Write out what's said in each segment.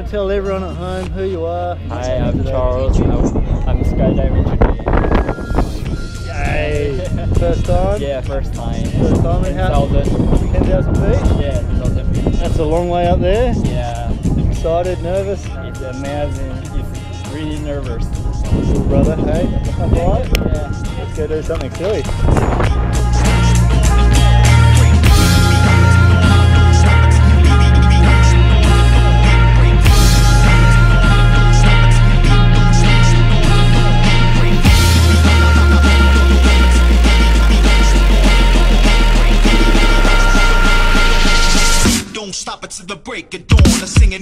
tell everyone at home who you are. Hi, I'm Charles. I'm skydiving today. Yay! First time? Yeah, first time. First time in how? 10,000 feet? Yeah, 10,000 feet. That's a long way up there. Yeah. Excited, nervous? It's amazing. It's really nervous. Little brother, hey? Alright? Yeah. Let's go do something silly. Don't stop it till the break of dawn. I'm singing.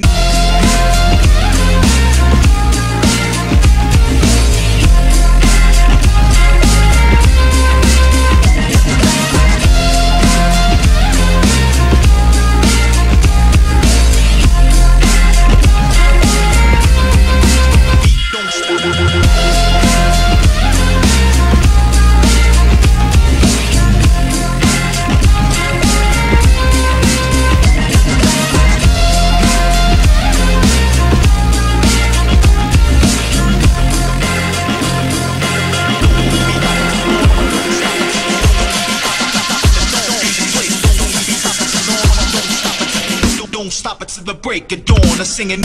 Don't stop it till the break of dawn. I'm singing.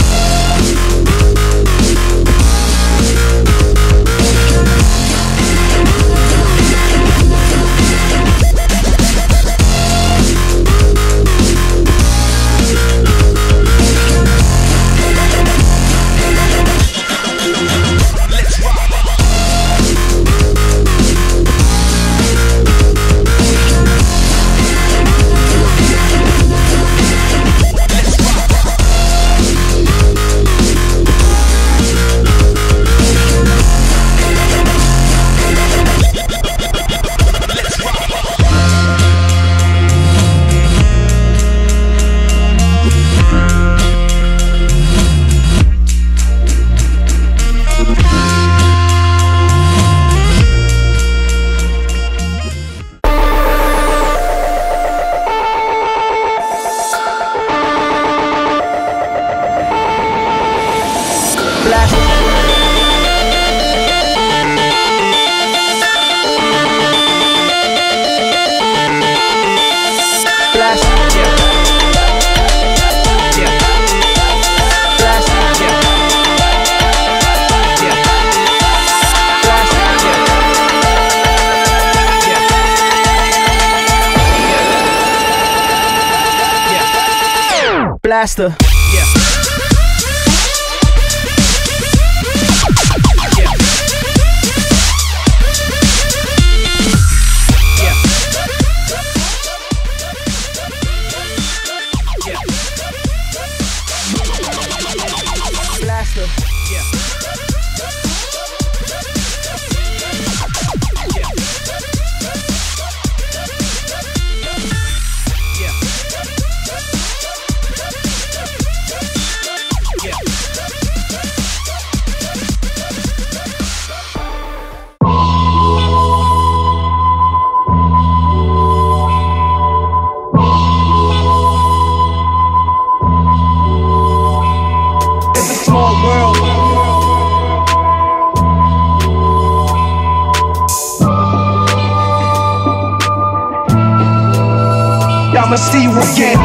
Blaster. I'ma see you again.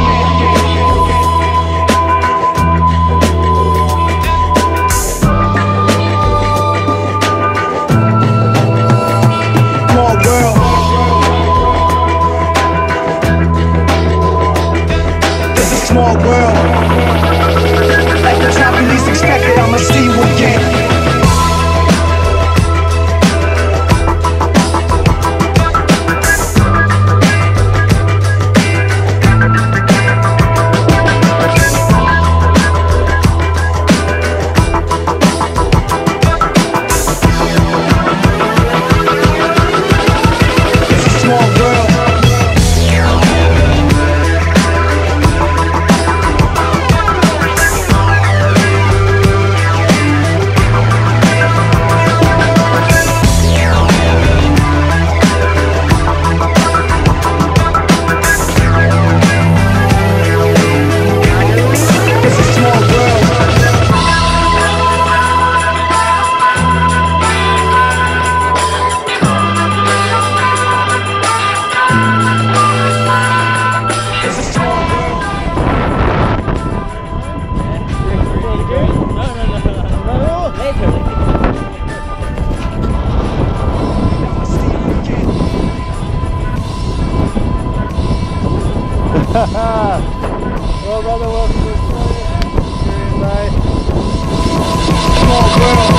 Small world. It's a small world. Like the time you least expected, I'ma see you again. Well, brother, welcome to Australia. Bye. Small world.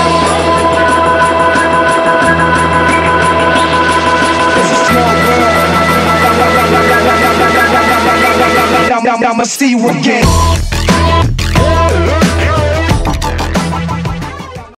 It's a small world. I'ma see you again.